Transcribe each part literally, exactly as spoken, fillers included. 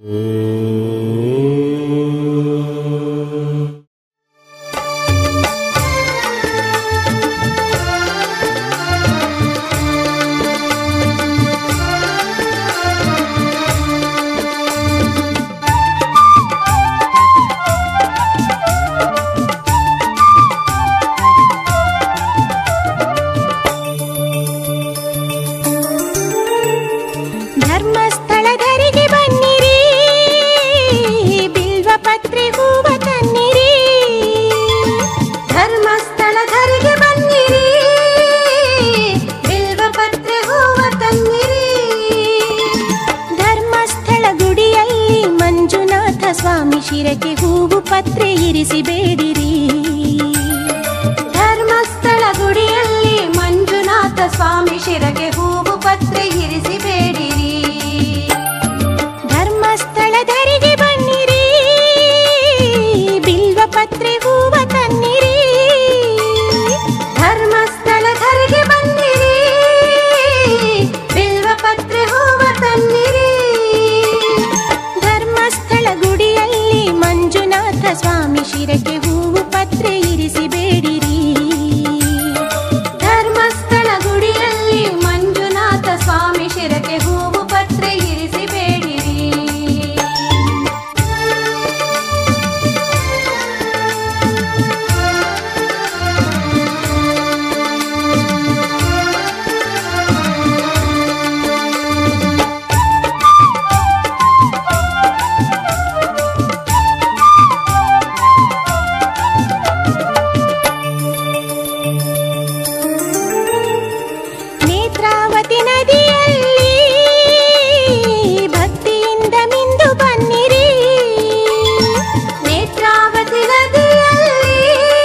ಧರ್ಮಸ್ಥಳಧರಿಗೆ ಬನ್ನಿರಿ, ಬಿಲ್ವ ಪತ್ರೆ ಹೂವ ತನ್ನಿರಿ. ಧರ್ಮಸ್ಥಳಧರಿಗೆ ಬನ್ನಿರಿ, ಬಿಲ್ವ ಪತ್ರೆ ಹೂವ ತನ್ನಿರಿ. ಧರ್ಮಸ್ಥಳ ಗುಡಿಯಲ್ಲಿ ಮಂಜುನಾಥ ಸ್ವಾಮಿ ಶಿರಕ್ಕೆ ಹೂವು ಪತ್ರೆ ಇರಿಸಿಬೇಡಿರಿ. ಧರ್ಮಸ್ಥಳ ಗುಡಿಯಲ್ಲಿ ಮಂಜುನಾಥ ಸ್ವಾಮಿ ಶಿರಕ್ಕೆ ಹೂವು ಪತ್ರೆ ಇರಿಸಿಬೇಡಿರಿ. ಧರ್ಮಸ್ಥಳಧರಿಗೆ ಬನ್ನಿರಿ, ಬಿಲ್ವ ಪತ್ರೆ ಹೂವ ತನ್ನಿರಿ. ಧರ್ಮಸ್ಥಳಧರಿಗೆ ಬನ್ನಿರಿ, ಬಿಲ್ವ ಪತ್ರೆ ಹೂವ ತನ್ನಿರಿ. ಧರ್ಮಸ್ಥಳ ಗುಡಿಯಲ್ಲಿ ಮಂಜುನಾಥ ಸ್ವಾಮಿ ಶಿರಕ್ಕೆ ಹೂವು ಪತ್ರೆ ಇರಿಸಿಬೇಡಿರಿ. ಧರ್ಮಸ್ಥಳ ಗುಡಿಯಲ್ಲಿ ಮಂಜುನಾಥ ಸ್ವಾಮಿ ಶಿರಕ್ಕೆ ಹೂವು ಪತ್ರೆ ಇರಿಸಿಬೇಡಿರಿ. ನೇತ್ರಾವತಿ ನದಿಯಲ್ಲಿ ಭಕ್ತಿಯಿಂದ ಮಿಂದು ಬನ್ನಿರಿ. ನೇತ್ರಾವತಿ ನದಿಯಲ್ಲಿ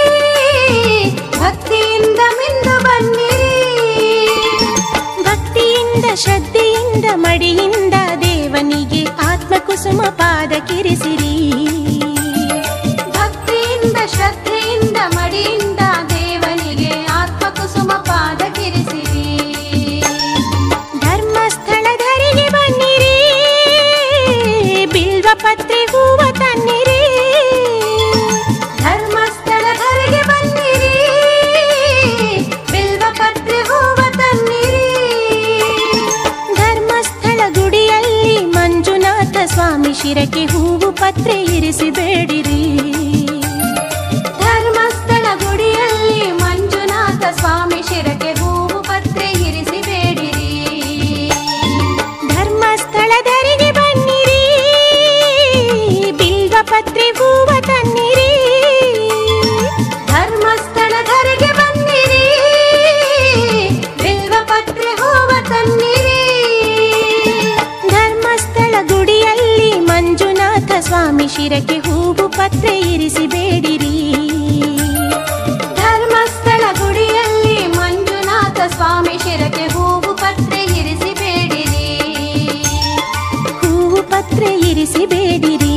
ಭಕ್ತಿಯಿಂದ ಮಿಂದು ಬನ್ನಿರಿ. ಭಕ್ತಿಯಿಂದ ಶ್ರದ್ಧೆಯಿಂದ ಮಡಿಯಿಂದ ದೇವನಿಗೆ ಆತ್ಮಕುಸುಮ ಪಾದ ಕಿರಿಸಿರಿ. ಭಕ್ತಿಯಿಂದ ಶ್ರದ್ಧೆಯಿಂದ ಮಡಿಯಿಂದ ದೇವನಿಗೆ ಆತ್ಮಕುಸುಮ ಪಾದ ಕಿರಿಸಿರಿ. ಧರ್ಮಸ್ಥಳಧರಿಗೆ ಬನ್ನಿರಿ, ಬಿಲ್ವ ಪತ್ರೆ ಹೂವ ತನ್ನಿರಿ. ಧರ್ಮಸ್ಥಳಧರಿಗೆ ಬನ್ನಿರಿ, ಬಿಲ್ವ ಪತ್ರೆ ಹೂವ ತನ್ನಿರಿ. ಧರ್ಮಸ್ಥಳ ಗುಡಿಯಲ್ಲಿ ಮಂಜುನಾಥ ಸ್ವಾಮಿ ಶಿರಕ್ಕೆ ಹೂವು ಪತ್ರೆ ಇರಿಸಿಬೇಡಿರಿ. ಧರ್ಮಸ್ಥಳ ಗುಡಿಯಲ್ಲಿ ಮಂಜುನಾಥ ಸ್ವಾಮಿ ಶಿರಕ್ಕೆ ಹೂವು ಪತ್ರೆ ಇರಿಸಿಬೇಡಿರಿ. ಧರ್ಮಸ್ಥಳಧರಿಗೆ ಬನ್ನಿರಿ, ಬಿಲ್ವ ಪತ್ರೆ ಹೂವ ತನ್ನಿರಿ. ಧರ್ಮಸ್ಥಳಧರಿಗೆ ಬನ್ನಿರಿ, ಬಿಲ್ವ ಪತ್ರೆ ಹೂವ ತನ್ನಿರಿ. ಧರ್ಮಸ್ಥಳ ಗುಡಿಯಲ್ಲಿ ಮಂಜುನಾಥ ಸ್ವಾಮಿ ಶಿರಕ್ಕೆ ಹೂವು ಪತ್ರೆ ಇರಿಸಿಬೇಡಿರಿ. ಧರ್ಮಸ್ಥಳ ಗುಡಿಯಲ್ಲಿ ಮಂಜುನಾಥ ಸ್ವಾಮಿ ಶಿರಕ್ಕೆ ಹೂವು ಪತ್ರೆ ಇರಿಸಿಬೇಡಿರಿ. ಹೂವು ಪತ್ರೆ ಇರಿಸಿಬೇಡಿರಿ.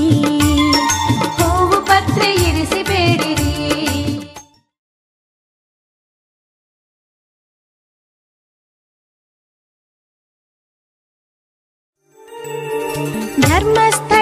ಹೂವು ಪತ್ರೆ ಇರಿಸಿಬೇಡಿರಿ. ಧರ್ಮಸ್ಥಳ